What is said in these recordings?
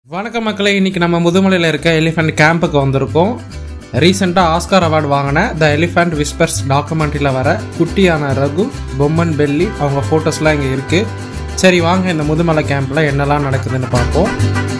வணக்கம் மக்களே, இன்னைக்கு நம்ம முதுமலையில் இருக்க எலிஃபண்ட் கேம்புக்கு வந்திருக்கோம். ரீசெண்டாக ஆஸ்கார் அவார்டு வாங்கின த எலிஃபண்ட் விஸ்பர்ஸ் டாக்குமெண்ட்ரியில் வர குட்டியான ரகு, பொம்மன், பெல்லி அவங்க ஃபோட்டோஸ்லாம் இங்கே இருக்குது. சரி வாங்க இந்த முதுமலை கேம்பில் என்னெல்லாம் நடக்குதுன்னு பார்ப்போம்.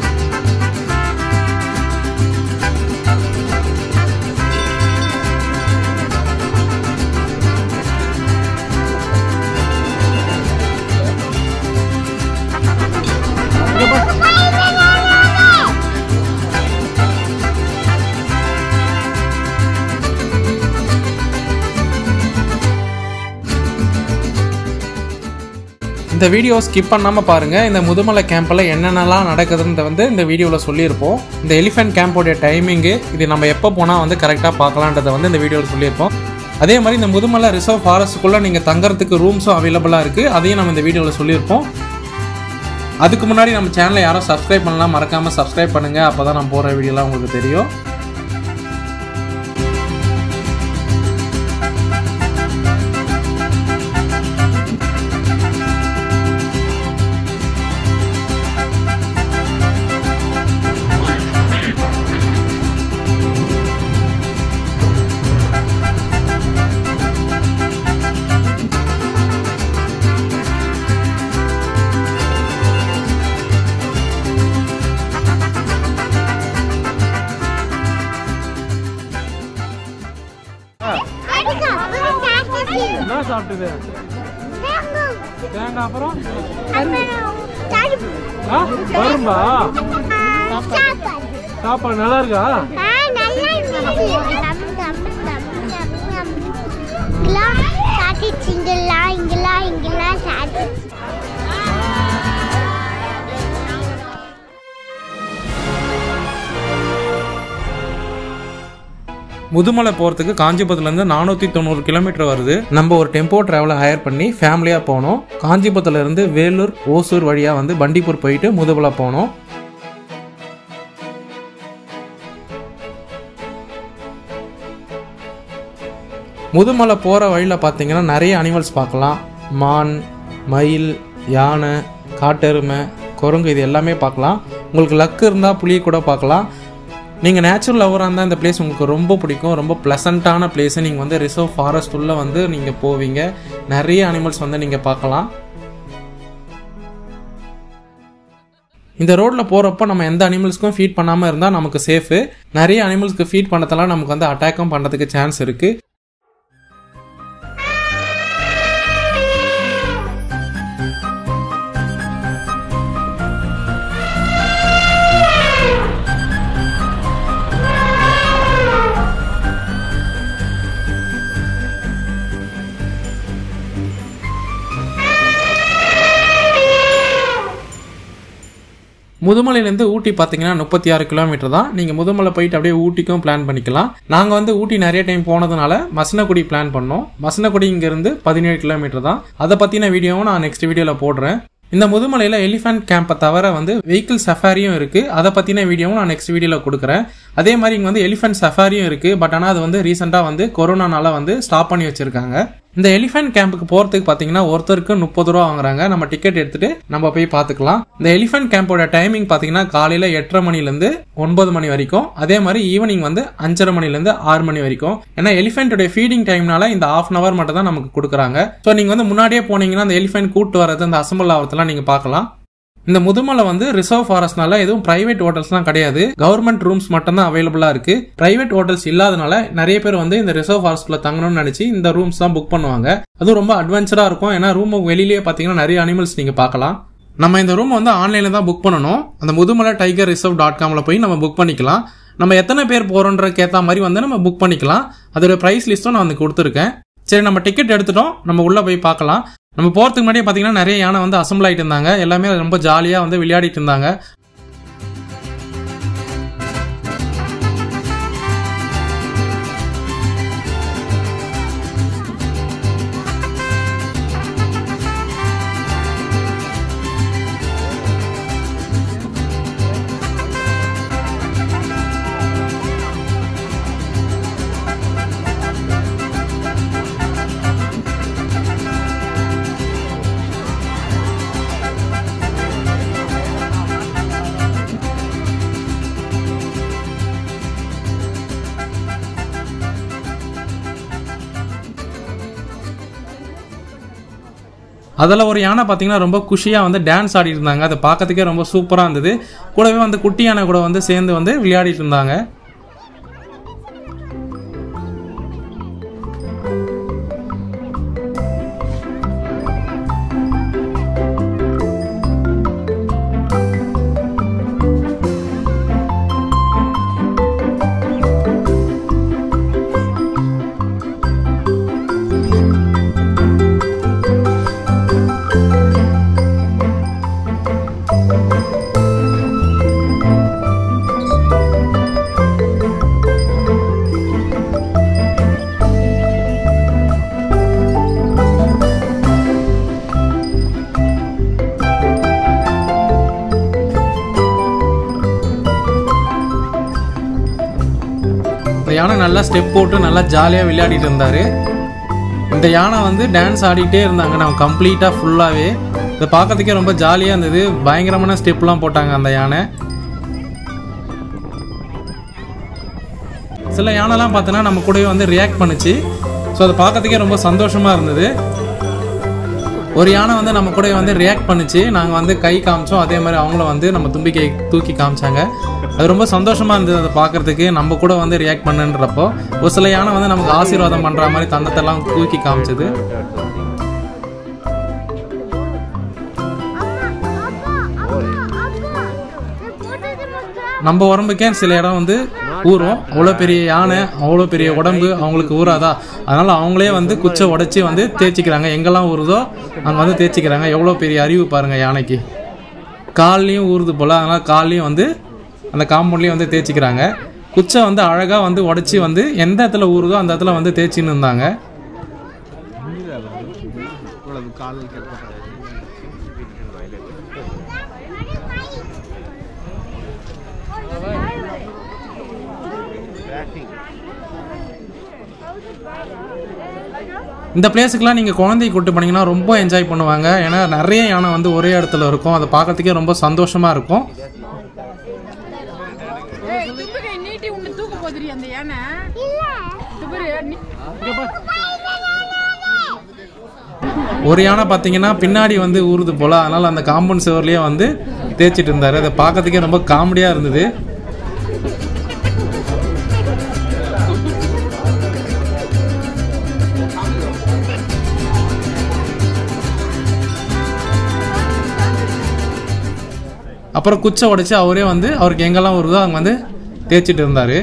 இந்த வீடியோ ஸ்கிப் பண்ணாமல் பாருங்கள். இந்த முதுமலை கேம்பில் என்னென்னலாம் நடக்குதுன்றத இந்த வீடியோவில் சொல்லியிருப்போம். இந்த எலிஃபண்ட் கேம்போடைய டைமிங்கு, இது நம்ம எப்போ போனால் கரெக்டாக பார்க்கலான்றதை இந்த வீடியோவில் சொல்லியிருப்போம். அதே மாதிரி இந்த முதுமலை ரிசர்வ் ஃபாரஸ்ட்டுக்குள்ளே நீங்கள் தங்குறதுக்கு ரூம்ஸும் அவைலபிளாக இருக்குது. அதையும் நம்ம இந்த வீடியோவில் சொல்லியிருப்போம். அதுக்கு முன்னாடி நம்ம சேனலை யாரும் சப்ஸ்கிரைப் பண்ணலாம், மறக்காமல் சப்ஸ்கிரைப் பண்ணுங்கள். அப்போ தான் நம்ம போகிற வீடியோலாம் உங்களுக்கு தெரியும். அப்புறம் சாப்பாடு நல்லா இருக்கா? முதுமலை போகிறதுக்கு காஞ்சிபுரத்துலேருந்து 490 கிலோமீட்டர் வருது. நம்ம ஒரு டெம்போ டிராவலை ஹையர் பண்ணி ஃபேமிலியாக போனோம். காஞ்சிபுரத்துலேருந்து வேலூர், ஓசூர் வழியாக பண்டிப்பூர் போயிட்டு முதுமலை போனோம். முதுமலை போகிற வழியில் பார்த்தீங்கன்னா நிறைய அனிமல்ஸ் பார்க்கலாம். மான், மயில், யானை, காட்டெருமை, குரங்கு, இது எல்லாமே பார்க்கலாம். உங்களுக்கு லக்கு இருந்தால் புலியை கூட பார்க்கலாம். நீங்கள் நேச்சுரல் லவராக இருந்தால் இந்த பிளேஸ் உங்களுக்கு ரொம்ப பிடிக்கும். ரொம்ப ப்ளசண்ட்டான பிளேஸு. நீங்கள் ரிசர்வ் ஃபாரஸ்ட் உள்ளே நீங்கள் போவீங்க. நிறைய அனிமல்ஸ் நீங்கள் பார்க்கலாம். இந்த ரோட்டில் போகிறப்போ நம்ம எந்த அனிமல்ஸ்க்கும் ஃபீட் பண்ணாமல் இருந்தால் நமக்கு சேஃபு. நிறைய அனிமல்ஸ்க்கு ஃபீட் பண்ணதெல்லாம் நமக்கு அட்டாக்கும் பண்ணுறதுக்கு சான்ஸ் இருக்குது. முதுமலையிலேருந்து ஊட்டி பார்த்தீங்கன்னா 36 கிலோமீட்டர் தான். நீங்கள் முதுமலை போயிட்டு அப்படியே ஊட்டிக்கும் பிளான் பண்ணிக்கலாம். நாங்கள் ஊட்டி நிறைய டைம் போனதுனால மசனக்குடி பிளான் பண்ணோம். மசனக்குடி இங்கேருந்து 17 கிலோமீட்டர் தான். அதை பற்றின வீடியோவும் நான் நெக்ஸ்ட் வீடியோவில் போடுறேன். இந்த முதுமலையில் எலிஃபண்ட் கேம்பை தவிர வெஹிக்கிள் சஃபாரியும் இருக்குது. அதை பற்றின வீடியோவும் நான் நெக்ஸ்ட் வீடியோவில் கொடுக்குறேன். அதே மாதிரி இங்கே எலிஃபண்ட் சஃபாரியும் இருக்குது. பட் ஆனால் அது ரீசெண்டாக கொரோனானால ஸ்டாப் பண்ணி வச்சுருக்காங்க. இந்த எலிஃபண்ட் கேம்புக்கு போகிறதுக்கு பார்த்தீங்கன்னா ஒருத்தருக்கு 30 ரூபா வாங்குறாங்க. நம்ம டிக்கெட் எடுத்துட்டு நம்ம போய் பார்த்துக்கலாம். இந்த எலிஃபண்ட் கேம்போட டைமிங் பார்த்தீங்கன்னா காலையில் 8:30 மணிலேருந்து 9 மணி வரைக்கும். அதே மாதிரி ஈவினிங் 5:30 மணிலேருந்து 6 மணி வரைக்கும். ஏன்னா எலிஃபென்ட்டோட ஃபீடிங் டைம்னால இந்த ½ hour மட்டும் தான் நமக்கு கொடுக்குறாங்க. ஸோ நீங்கள் முன்னாடியே போனீங்கன்னா அந்த எலிஃபென்ட் கூட்டு வரது, அந்த அசம்பிள் ஆகிறதுலாம் நீங்கள் பார்க்கலாம். இந்த முதுமலை ரிசர்வ் ஃபாரஸ்ட்னால எதுவும் பிரைவேட் ஹோட்டல்ஸ்லாம் கிடையாது. கவர்மெண்ட் ரூம்ஸ் மட்டும் தான் அவைலபிளாக இருக்கு. பிரைவேட் ஹோட்டல்ஸ் இல்லாதனால நிறைய பேர் இந்த ரிசர்வ் ஃபாரஸ்ட்ல தங்கணும்னு நினைச்சு இந்த ரூம்ஸ் தான் புக் பண்ணுவாங்க. அதுவும் ரொம்ப அட்வென்ச்சரா இருக்கும். ஏன்னா ரூமுக்கு வெளியிலேயே பார்த்தீங்கன்னா நிறைய அனிமல்ஸ் நீங்க பார்க்கலாம். நம்ம இந்த ரூம் ஆன்லைன்ல தான் புக் பண்ணணும். அந்த முதுமலை டைகர் ரிசர்வ்.comல போய் நம்ம புக் பண்ணிக்கலாம். நம்ம எத்தனை பேர் போறோன்றதுக்கு ஏற்ற மாதிரி நம்ம புக் பண்ணிக்கலாம். அதோட பிரைஸ் லிஸ்ட்டும் நான் கொடுத்துருக்கேன். சரி, நம்ம டிக்கெட் எடுத்துட்டோம். நம்ம உள்ள போய் பார்க்கலாம். நம்ம போறதுக்கு முன்னாடியே பார்த்தீங்கன்னா நிறைய யானை அசம்பிள் ஆகிட்டு இருந்தாங்க. எல்லாமே ரொம்ப ஜாலியாக விளையாடிட்டு இருந்தாங்க. அதில் ஒரு யானை பார்த்தீங்கன்னா ரொம்ப குஷியாக வந்து டான்ஸ் ஆடிட்டு இருந்தாங்க. அதை பார்க்கறதுக்கே ரொம்ப சூப்பராக இருந்தது. கூடவே வந்து குட்டி யானை கூட வந்து சேர்ந்து வந்து விளையாடிட்டு இருந்தாங்க. யானை நல்லா ஸ்டெப் போட்டு நல்லா ஜாலியாக விளையாடிட்டு இருந்தார். இந்த யானை வந்து டான்ஸ் ஆடிட்டே இருந்தாங்க நம்ம கம்ப்ளீட்டாக ஃபுல்லாகவே. இதை பார்க்கறதுக்கே ரொம்ப ஜாலியாக இருந்தது. பயங்கரமான ஸ்டெப்லாம் போட்டாங்க அந்த யானை. சில யானைலாம் பார்த்தோன்னா நம்ம கூடவே வந்து ரியாக்ட் பண்ணுச்சு. ஸோ அதை பார்க்கறதுக்கே ரொம்ப சந்தோஷமாக இருந்தது. ஒரு யானை வந்து நம்ம கூட வந்து ரியாக்ட் பண்ணிச்சு. நாங்கள் வந்து கை காமிச்சோம், அதே மாதிரி அவங்களும் வந்து நம்ம தும்பிக்கை தூக்கி காமிச்சாங்க. அது ரொம்ப சந்தோஷமாக இருந்தது அதை பார்க்குறதுக்கு. நம்ம கூட வந்து ரியாக்ட் பண்ணுன்றப்போ ஒரு சில யானை வந்து நமக்கு ஆசீர்வாதம் பண்ணுற மாதிரி தந்தத்தெல்லாம் தூக்கி காமிச்சது. நம்ம உடம்புக்கே சில இடம் வந்து ஊறும். அவ்வளோ பெரிய யானை, அவ்வளோ பெரிய உடம்பு அவங்களுக்கு ஊறாதா, அதனால் அவங்களே வந்து குச்சை உடச்சி வந்து தேய்ச்சிக்கிறாங்க. எங்கெல்லாம் ஊறுதோ அங்கே வந்து தேய்ச்சிக்கிறாங்க. எவ்வளோ பெரிய அறிவு பாருங்கள் யானைக்கு. கால்லையும் ஊறுது போல், அதனால் கால்லையும் வந்து அந்த காம்பவுண்ட்லேயும் வந்து தேய்ச்சிக்கிறாங்க. குச்சை வந்து அழகாக வந்து உடச்சி வந்து எந்த இடத்துல ஊறுதோ அந்த இடத்துல வந்து தேய்ச்சின்னு இருந்தாங்க. இந்த பிளேஸுக்குலாம் நீங்கள் குழந்தைய கூப்பிட்டு போனீங்கன்னா ரொம்ப என்ஜாய் பண்ணுவாங்க. ஏன்னா நிறைய யானை வந்து ஒரே இடத்துல இருக்கும். அதை பார்க்கறதுக்கே ரொம்ப சந்தோஷமாக இருக்கும். ஒரு யானை பார்த்தீங்கன்னா பின்னாடி வந்து ஊறுது போல், அதனால் அந்த காம்பவுண்ட் சுவர்லேயே வந்து தேய்ச்சிட்டு இருந்தார். அதை பார்க்கறதுக்கே ரொம்ப காமெடியாக இருந்தது. அப்புறம் குச்சை உடைச்சு அவரே வந்து அவருக்கு எங்கெல்லாம் வருதோ அங்கே வந்து தேய்ச்சிட்டு இருந்தார்.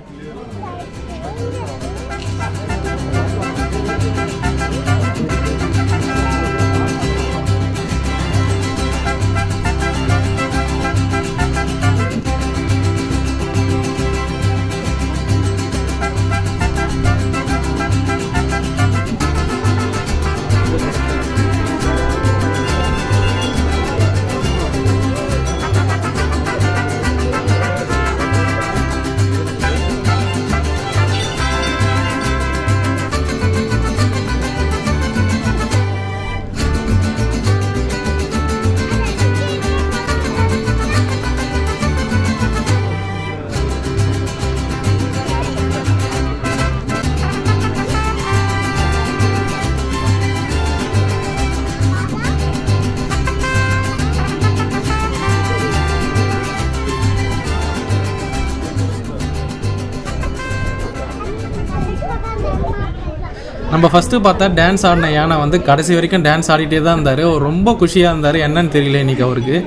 நம்ம ஃபஸ்ட்டு பார்த்தா டான்ஸ் ஆடின யானை வந்து கடைசி வரைக்கும் டான்ஸ் ஆடிட்டே தான் இருந்தார். ரொம்ப குஷியாக இருந்தார். என்னன்னு தெரியல இன்னைக்கு அவருக்கு.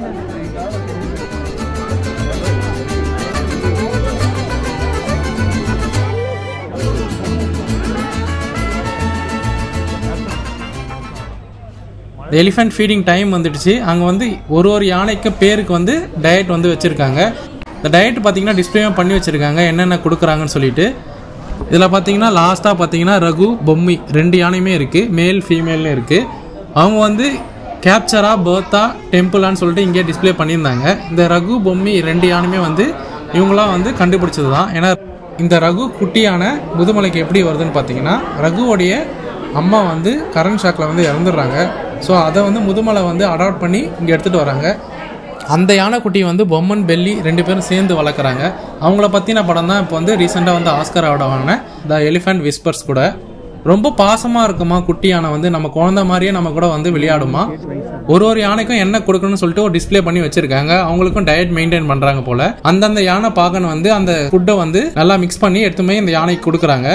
எலிஃபென்ட் ஃபீடிங் டைம் வந்துடுச்சு. அங்கே வந்து ஒரு யானைக்கு பேருக்கு வந்து டயட் வந்து வச்சுருக்காங்க. இந்த டயட் பார்த்தீங்கன்னா டிஸ்பிளேயும் பண்ணி வச்சுருக்காங்க என்னென்ன கொடுக்குறாங்கன்னு சொல்லிட்டு. இதில் பார்த்தீங்கன்னா லாஸ்ட்டாக பார்த்தீங்கன்னா ரகு பொம்மி 2 யானையுமே இருக்குது, மேல் ஃபீமேல்னு இருக்குது. அவங்க வந்து கேப்சரா பர்த்தா டெம்பிளான்னு சொல்லிட்டு இங்கே டிஸ்பிளே பண்ணியிருந்தாங்க. இந்த ரகு பொம்மி 2 யானையுமே வந்து இவங்களாம் வந்து கண்டுபிடிச்சது தான். ஏன்னா இந்த ரகு குட்டியான முதுமலைக்கு எப்படி வருதுன்னு பார்த்தீங்கன்னா ரகுவோடைய அம்மா வந்து கரண்ட் ஷாக்கில் வந்து இறந்துடுறாங்க. ஸோ அதை வந்து முதுமலை வந்து அடாப்ட் பண்ணி இங்கே எடுத்துகிட்டு வராங்க. அந்த யானைக்குட்டி வந்து பொம்மன் பெல்லி 2 பேரும் சேர்ந்து வளர்க்குறாங்க. அவங்கள பற்றின படம் தான் இப்போ வந்து ரீசெண்டாக வந்து ஆஸ்கர் அவார்டு வாங்கின த எலிஃபண்ட் விஸ்பர்ஸ் கூட. ரொம்ப பாசமா இருக்குமா குட்டி யானை வந்து நம்ம குழந்தை மாதிரியே நம்ம கூட வந்து விளையாடுமா. ஒரு யானைக்கும் என்ன கொடுக்கணும்னு சொல்லிட்டு ஒரு டிஸ்பிளே பண்ணி வச்சிருக்காங்க. அவங்களுக்கும் டயட் மெயின்டைன் பண்றாங்க போல. அந்தந்த யானை பாகன் வந்து அந்த ஃபுட்டை வந்து நல்லா மிக்ஸ் பண்ணி எடுத்து போய் இந்த யானைக்கு கொடுக்குறாங்க.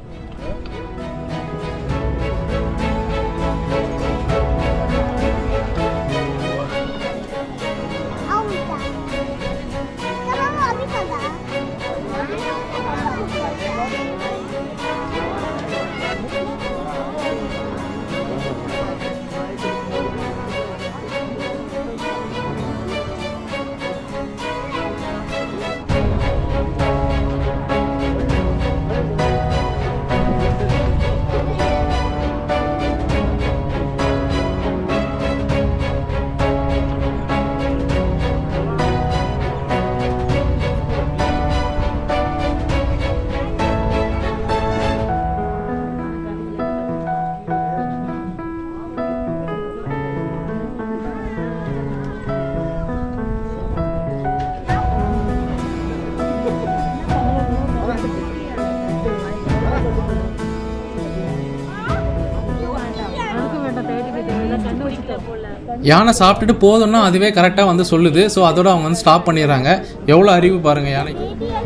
யானை சாப்பிட்டுட்டு போதும்னா அதுவே கரெக்டா வந்து சொல்லுது. ஸோ அதோட அவங்க வந்து ஸ்டாப் பண்ணிடுறாங்க. எவ்வளவு அறிவு பாருங்க யானைக்கு.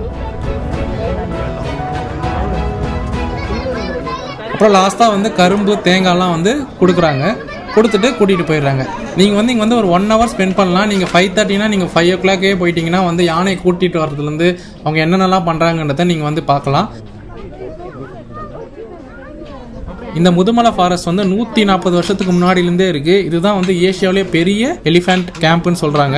அப்புறம் லாஸ்டா வந்து கரும்பு தேங்காய்லாம் வந்து கொடுக்குறாங்க. கொடுத்துட்டு கூட்டிட்டு போயிடுறாங்க. நீங்க வந்து இங்க வந்து ஒரு 1 hour ஸ்பெண்ட் பண்ணலாம். நீங்க 5:30னா நீங்க 5 o'clock போயிட்டீங்கன்னா வந்து யானையை கூட்டிட்டு வரதுல இருந்து அவங்க என்னென்னலாம் பண்றாங்கன்றத நீங்க வந்து பார்க்கலாம். இந்த முதுமலை ஃபாரஸ்ட் வந்து 140 வருஷத்துக்கு முன்னாடியிலிருந்தே இருக்கு. இதுதான் வந்து ஏசியாவிலே பெரிய எலிஃபண்ட் கேம்ப்னு சொல்றாங்க.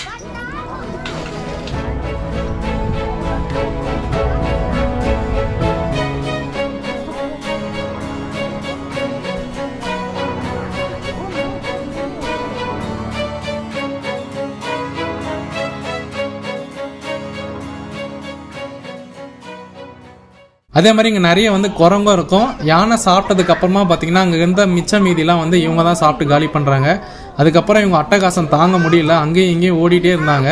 அதே மாதிரி இங்கே நிறைய வந்து குரங்கும் இருக்கும். யானை சாப்பிட்டதுக்கு அப்புறமா பார்த்தீங்கன்னா அங்கே இருந்த மிச்ச மீதிலாம் வந்து இவங்க தான் சாப்பிட்டு காலி பண்ணுறாங்க. அதுக்கப்புறம் இவங்க அட்டகாசம் தாங்க முடியல, அங்கேயும் இங்கேயும் ஓடிட்டே இருந்தாங்க.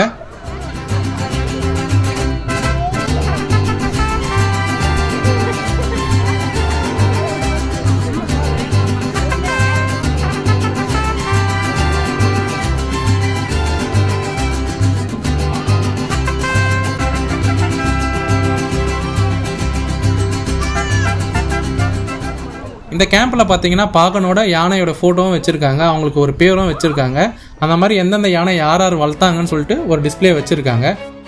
இந்த கேம்பில் பார்த்தீங்கன்னா பாகனோட யானையோட ஃபோட்டோவும் வச்சுருக்காங்க. அவங்களுக்கு ஒரு பேரும் வச்சுருக்காங்க. அந்த மாதிரி எந்தெந்த யானை யார் யார் வளர்த்தாங்கன்னு சொல்லிட்டு ஒரு டிஸ்பிளே வச்சுருக்காங்க.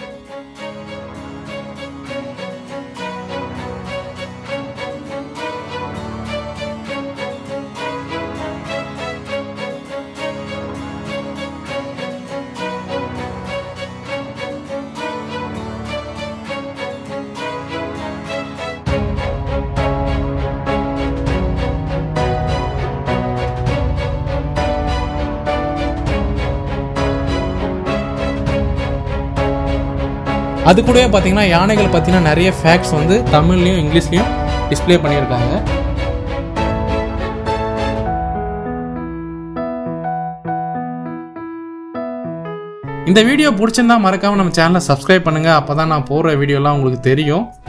அது கூடவே பார்த்தீங்கன்னா யானைகள் பார்த்தீங்கன்னா நிறைய ஃபேக்ட்ஸ் வந்து தமிழ்லையும் இங்கிலீஷ்லையும் டிஸ்பிளே பண்ணியிருக்காங்க. இந்த வீடியோ பிடிச்சிருந்தா மறக்காம நம்ம சேனலை சப்ஸ்கிரைப் பண்ணுங்க. அப்பதான் நான் போடுற வீடியோலாம் உங்களுக்கு தெரியும்.